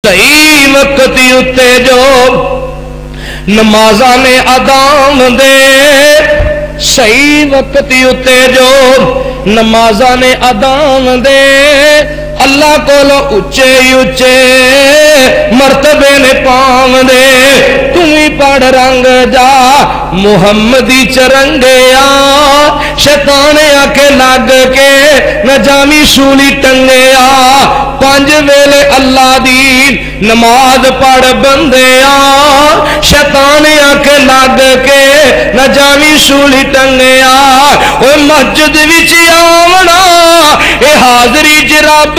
صحیح وقت اتے جو نمازاں نے ادام دے، صحیح وقت اتے جو نمازاں نے ادام دے، اللہ کولو اچے اچے مرتبے نے پاون دے، تمہیں پڑھ رنگ جا محمدی چرنگیا، شیطان آکے لگ کے نہ جامی سولی ٹنگیا، پانچ ویلے اللہ دی نماز پڑھ بندیا، شیطان آکے لگ کے نہ جامی سولی ٹنگیا، اوہ مسجد وچ آونا اے حاضری ج رب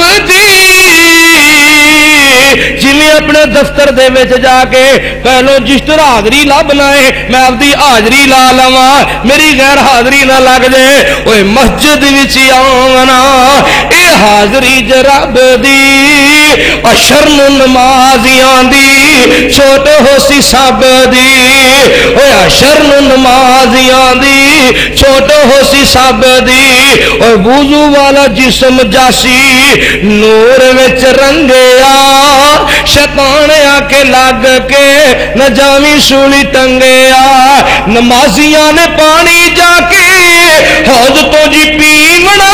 جی اپنے دفتر دے وچ جا کے پہلو جسٹر حاضری لبنا ہے میں اپنی حاضری لا لواں میری غیر حاضری نہ لگ جائے، اوے مسجد وچ آونا اے حاضری ج رب دی، اشرم نمازیاں دی چھوٹ ہو سی سب دی، اوے اشرم نمازیاں دی چھوٹ ہو سی سب دی، اوے وضو والا جسم جاسی نور وچ رنگیا، شیطان آکے لگ کے نہ جاوی سولی ٹنگیا، نمازیاں نے پانی جا کے حوض تو جی پیونا،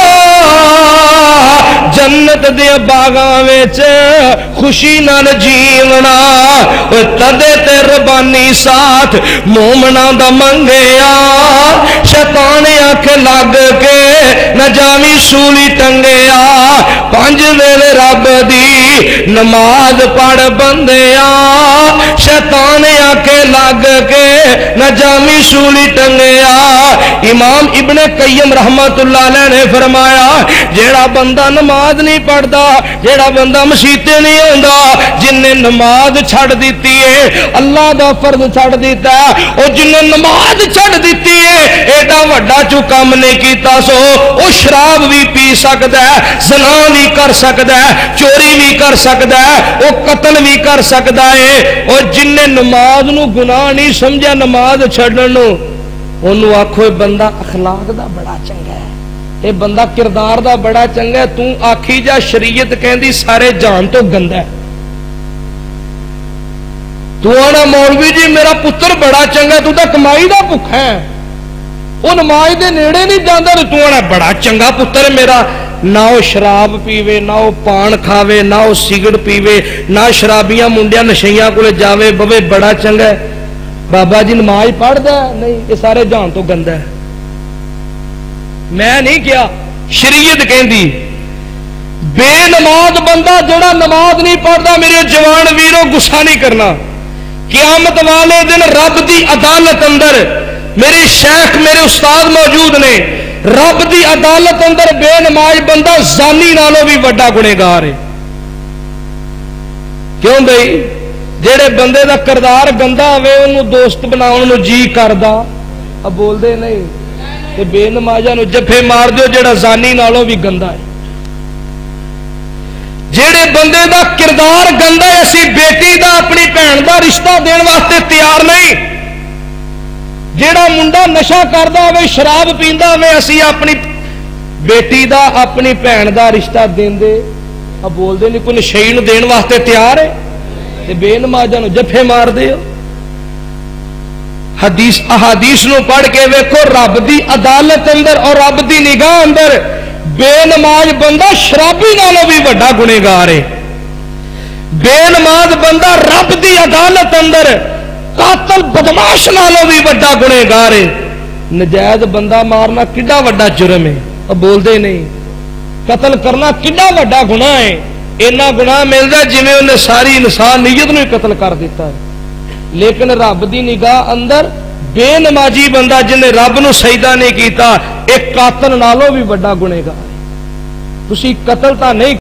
جنت دے باغاں وچ خوشی نال جیونا، تدے تے ربانی ساتھ مومناں دا منگیا، شیطان آکے لگ کے نہ جاوی سولی ٹنگیا، پانچ ویلے رب دی نماز پڑھ بندیا، شیطان آکے لگ کے نہ جامی سولی ٹنگیا۔ امام ابن قیم رحمت اللہ علیہ نے فرمایا جیڑا بندہ نماز نہیں پڑھتا، جیڑا بندہ مسیتے نہیں ہوندا، جن نے نماز چھڑ دیتی ہے اللہ دا فرض چھڑ دیتا ہے، اور جن نے نماز چھڑ دیتی ہے ایڈا وڈا جو کام نہیں کیتا سو وہ شراب بھی پی سکتا ہے، زنا بھی کر سکتا ہے، چوری بھی کر سکتا ہے، وہ قتل بھی کر سکتا ہے، اور جن نے نماز نو گناہ نہیں سمجھا نماز چھڑن نو انہوں آکھو بندہ اخلاق دا بڑا چنگا ہے، اے بندہ کردار دا بڑا چنگا ہے، تو آکھی جا شریعت کہندی سارے جان تو گندا ہے، تو آنا مولوی جی میرا پتر بڑا چنگا ہے، تو تا کمائی دا بھکھا ہے، وہ نماز دے نیڑے نہیں جاندا، تو آنا بڑا چنگا پتر میرا، نہ وہ شراب پیوے، نہ وہ پان کھاوے، نہ وہ سگرٹ پیوے، نہ شرابیاں منڈیاں نشیاں کو جاوے بوے، بڑا چنگا ہے، بابا جی نماز پڑھ دا ہے نہیں، یہ سارے جان تو گندا ہے۔ میں نہیں کیا، شریعت کہندی بے نماز بندہ جڑا نماز نہیں پڑھتا میرے جوان ویرو گسا نہیں کرنا، قیامت والے دن رب دی عدالت اندر میرے شیخ میرے استاد موجود نے، رب دی عدالت اندر بے نماز بندہ زانی نالوں بھی بڑا گنہگار ہے۔ کیوں بھائی جیڑے بندے دا کردار گندا ہوئے انہوں دوست بناؤن نو جی کردا، اب بول دے نہیں کہ بے نمازاں نو جفے مار دیو جیڑا زانی نالوں بھی گندا ہے۔ جیڑے بندے دا کردار گندا ہے اسی بیٹی دا اپنی بہن دا رشتہ دین واسطے تیار نہیں، جیڑا منڈا نشہ کردا ہوئے شراب پیندا ہوئے اسی اپنی بیٹی دا اپنی بہن دا رشتہ دین دے، اب بول دے نہیں کوئی نشئی نو دین واسطے تیار ہے، تے بے نمازاں نو جفے مار دیو۔ حدیث احادیث نو پڑھ کے ویکھو رب دی عدالت اندر اور رب دی نگاہ اندر بے نماز بندہ شرابی نالوں بھی بڑا گنہگار ہے، بے نماز بندہ رب دی عدالت اندر قاتل بدماش نالوں بھی بڑا گنہگار ہے۔ نجائز بندہ مارنا کڈا وڈا جرم ہے، اب بول دے نہیں، قتل کرنا کڈا وڈا گناہ ہے، اینا گناہ ملتا ہے جویں انہیں ساری انسان نیت نو قتل کر دیتا ہے، لیکن رب دی نگاہ اندر بے نمازی بندہ جنہیں رب نو سجدہ نہیں کیتا ایک قاتل نالوں بھی بڑا گنہگار ہے۔ تسی قتل تا نہیں